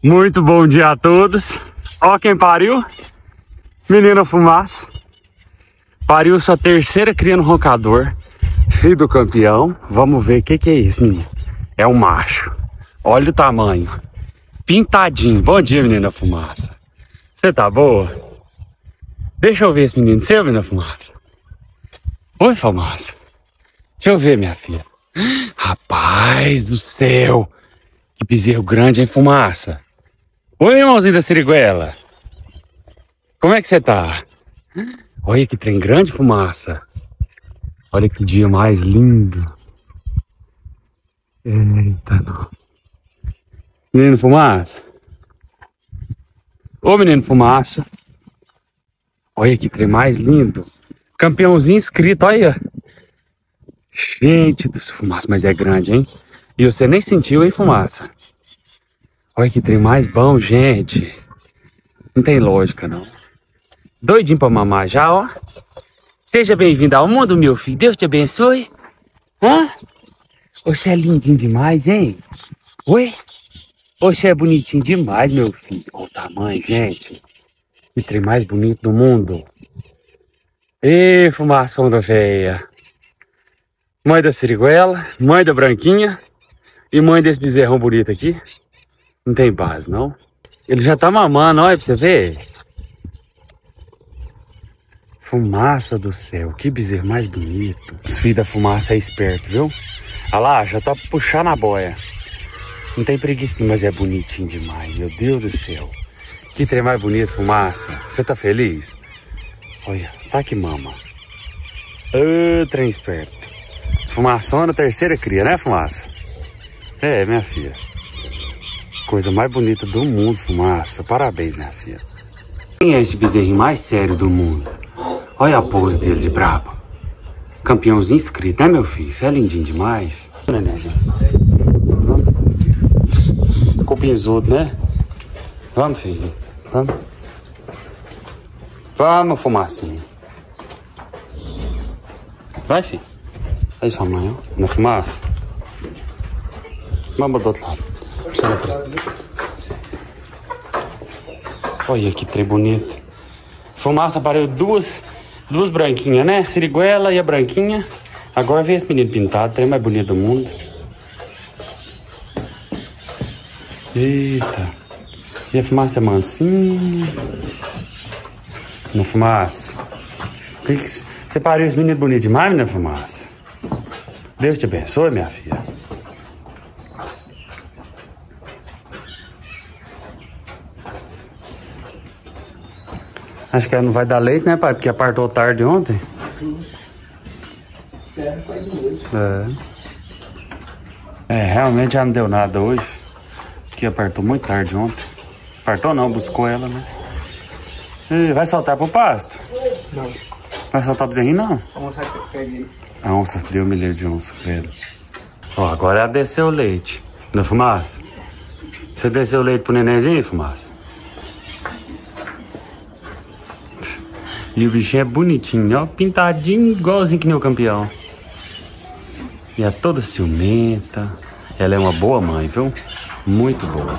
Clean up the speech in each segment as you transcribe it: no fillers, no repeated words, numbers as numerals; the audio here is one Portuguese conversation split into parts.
Muito bom dia a todos. Ó quem pariu. Menina Fumaça. Pariu sua terceira cria no roncador. Filho do campeão. Vamos ver o que é isso, menino. É um macho. Olha o tamanho. Pintadinho. Bom dia, menina Fumaça. Você tá boa? Deixa eu ver esse menino seu, menina Fumaça. Oi, Fumaça. Deixa eu ver, minha filha. Rapaz do céu. Que bezerro grande, hein, Fumaça? Oi, irmãozinho da Siriguela. Como é que você tá? Olha que trem grande, Fumaça. Olha que dia mais lindo. Eita, não. Menino Fumaça. Ô, menino Fumaça. Olha que trem mais lindo. Campeãozinho inscrito, olha. Gente do Fumaça, mas é grande, hein? E você nem sentiu, hein, Fumaça? Olha que trem mais bom, gente. Não tem lógica, não. Doidinho pra mamar já, ó. Seja bem-vindo ao mundo, meu filho. Deus te abençoe. Hã? Você é lindinho demais, hein? Oi? Você é bonitinho demais, meu filho. Olha o tamanho, gente. Que trem mais bonito do mundo. Ê, Fumação da véia. Mãe da Siriguela, mãe da Branquinha e mãe desse bezerrão bonito aqui. Não tem base, não. Ele já tá mamando, olha pra você ver. Fumaça do céu, que bezerro mais bonito. Os filhos da Fumaça é esperto, viu? Olha lá, já tá puxando a boia. Não tem preguiça, mas é bonitinho demais. Meu Deus do céu. Que trem mais bonito, Fumaça. Você tá feliz? Olha, tá que mama. Ô, trem esperto. Fumaçona, terceira cria, né, Fumaça? É, minha filha. Coisa mais bonita do mundo, Fumaça. Parabéns, minha filha. Quem é esse bezerrinho mais sério do mundo? Olha a pose dele de brabo. Campeãozinho inscrito, né, meu filho? Você é lindinho demais. Nenenzinho. Cupinzudo, né? Vamos, filho. Vamos. Vamos, Fumacinha. Vai, filho. Aí sua mãe, ó. Na Fumaça. Vamos do outro lado. Olha que trem bonito. Fumaça pariu duas branquinhas, né? Siriguela e a Branquinha. Agora vem esse menino pintado, trem mais bonito do mundo. Eita. E a Fumaça é mansinha. Na Fumaça. Você pariu esse menino bonito demais, menina Fumaça? Deus te abençoe, minha filha. Acho que ela não vai dar leite, né, pai? Porque apartou tarde ontem. Realmente já não deu nada hoje. Que apartou muito tarde ontem. Apartou não, buscou ela, né? E vai soltar pro pasto? Não. Vai soltar pro bezerrinho, não? A onça pede. A onça deu milheiro de onça pra ele. Ó, agora ela desceu o leite. Na Fumaça? Você desceu o leite pro nenenzinho, Fumaça? E o bichinho é bonitinho, ó, pintadinho, igualzinho que nem o campeão. E é toda ciumenta. Ela é uma boa mãe, viu? Muito boa.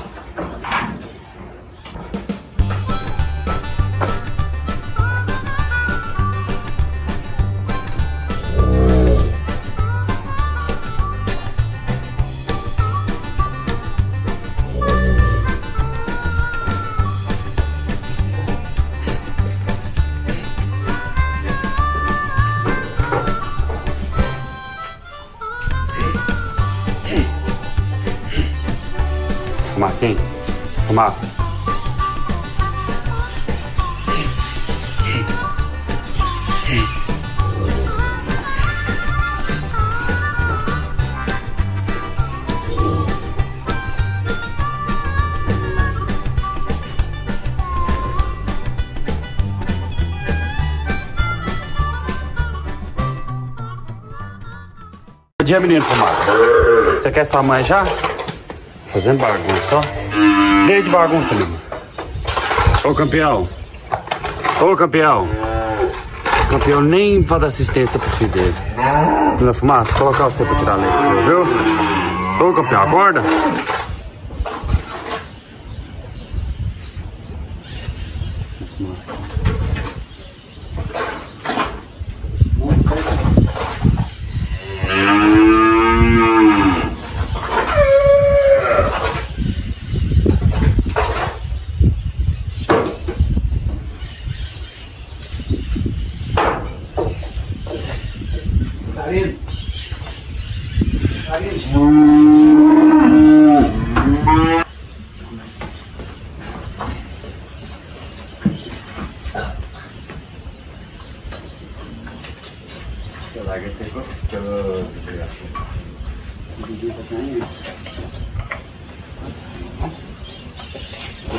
Fumacinha, Fumaça. Bom dia, menino Fumaça. Você quer sua mãe já? Fazendo bagunça, ó. Meio de bagunça, menino. Ô, campeão. Ô, campeão. O campeão nem vai dar assistência pro filho dele. Na Fumaça, colocar você pra tirar leite, viu? Ô, campeão, acorda.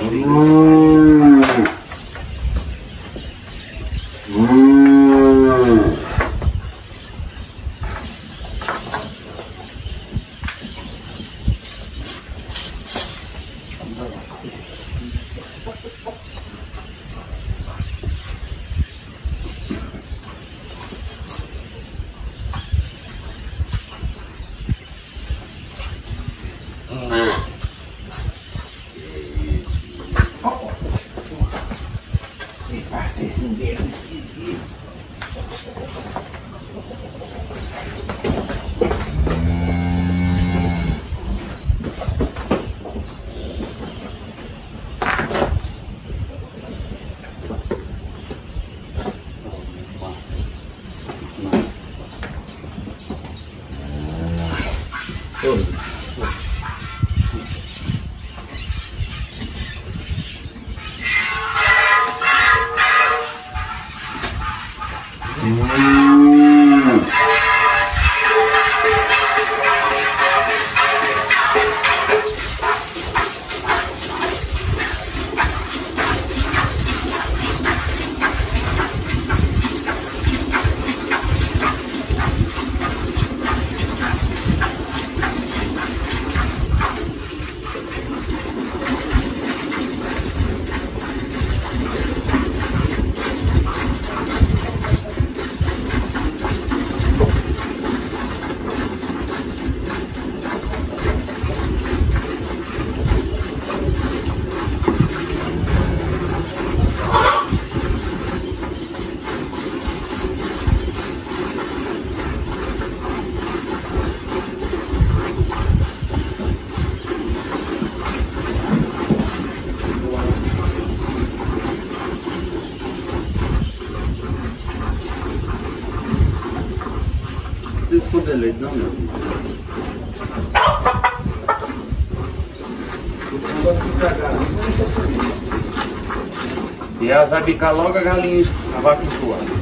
Esconder leite não, meu. E elas vai bicar logo a galinha, a vaca enjoada.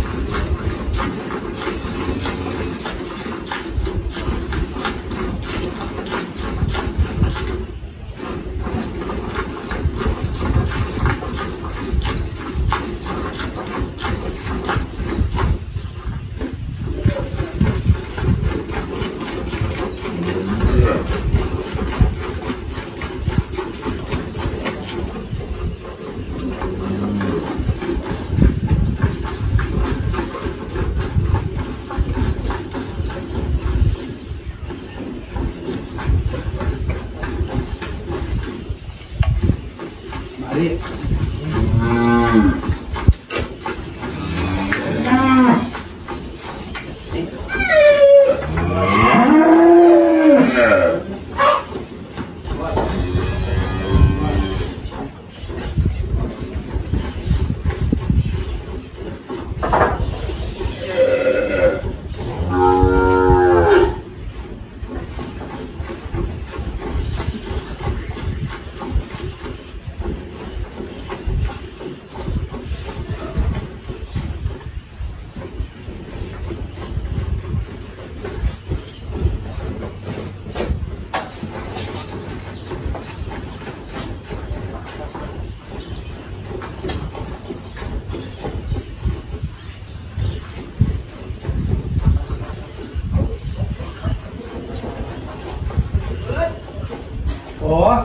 Ó.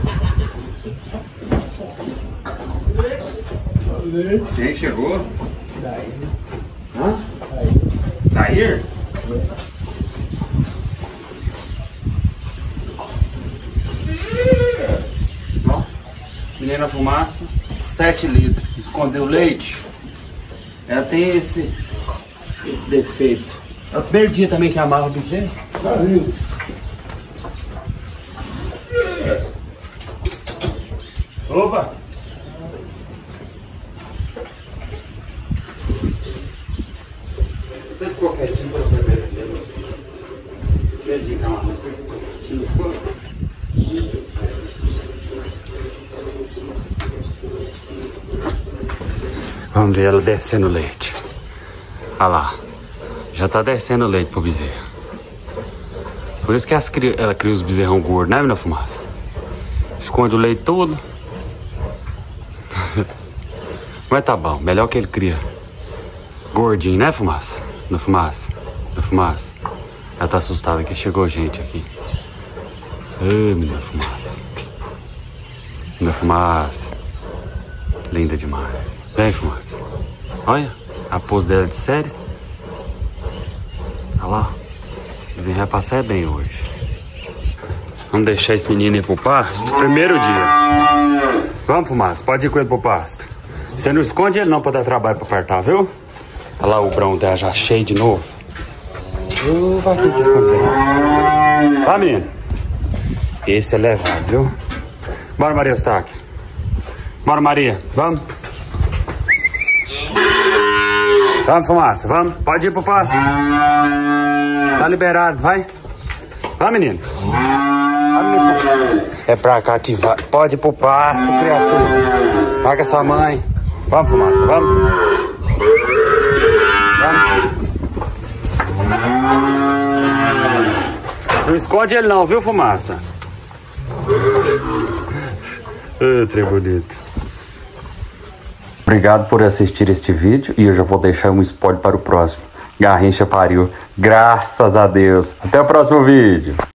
Quem chegou? Daí. Hã? Aí. Daí? Ó, menina fumaça, 7 litros. Escondeu o leite. Ela tem esse defeito. É o primeiro dia também que amarra o bezerro. Tá vindo. Opa! Você ficou quietinho para o primeiro dia, não? Primeiro dia que amarra, você ficou quietinho, ficou? Vamos ver ela descendo o leite. Olha lá. Já tá descendo o leite pro bezerro. Por isso que ela cria os bezerrão gordos, né, menina fumaça? Esconde o leite todo. Mas tá bom, melhor que ele cria. Gordinho, né, Fumaça? No Fumaça. No Fumaça. Ela tá assustada que chegou gente aqui. Ai, menina Fumaça. Menina Fumaça. Linda demais. Vem, Fumaça. Olha, a pose dela de série. Olha lá. O vizinho vai passar bem hoje. Vamos deixar esse menino ir pro pasto? Primeiro dia. Vamos, Fumaça. Pode ir com ele pro pasto. Você não esconde ele não pra dar trabalho pra apertar, viu? Olha lá o brão dela já cheio de novo. Vai aqui que esconder. Vai, menino. Esse é levado, viu? Bora, Maria Eustáquio. Bora, Maria. Vamos. Vamos, Fumaça. Vamos. Pode ir pro pasto. Tá liberado, vai. Vai, menino. Vai, menino. É pra cá que vai. Pode ir pro pasto, criatura. Vai com a sua mãe. Vamos, Fumaça. Vamos. Não esconde ele não, viu, Fumaça? Trem bonito. Obrigado por assistir este vídeo e eu já vou deixar um spoiler para o próximo. Garrincha pariu. Graças a Deus. Até o próximo vídeo.